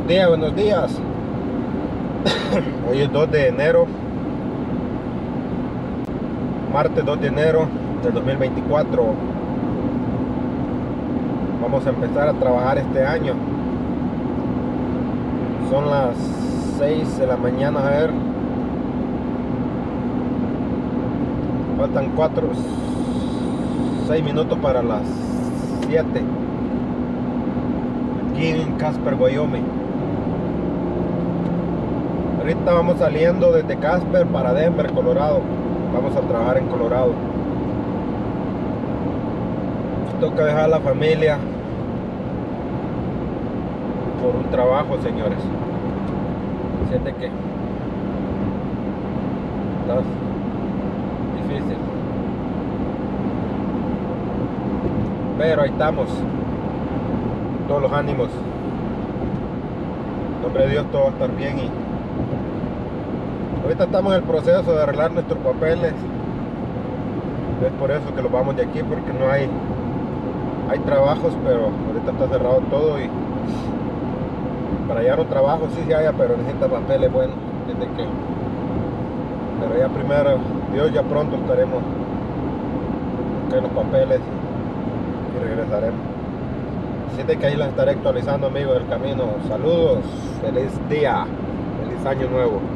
Buenos días. Hoy es 2 de enero, martes 2 de enero del 2024. Vamos a empezar a trabajar este año. Son las 6 de la mañana, a ver. Faltan 6 minutos para las 7. Aquí en Casper, Wyoming. Ahorita vamos saliendo desde Casper para Denver, Colorado. Vamos a trabajar en Colorado. Toca dejar a la familia por un trabajo, señores. Siente que está difícil, pero ahí estamos, todos los ánimos. En nombre de Dios, todo va a estar bien. Y ahorita estamos en el proceso de arreglar nuestros papeles. Es por eso que los vamos de aquí, porque no hay trabajos, pero ahorita está cerrado todo. Y para hallar un trabajo sí se haya, pero necesita papeles. Bueno, desde que, pero ya primero Dios, ya pronto estaremos con los papeles y regresaremos. Así de que ahí los estaré actualizando, amigos del camino. Saludos, feliz día, feliz año nuevo.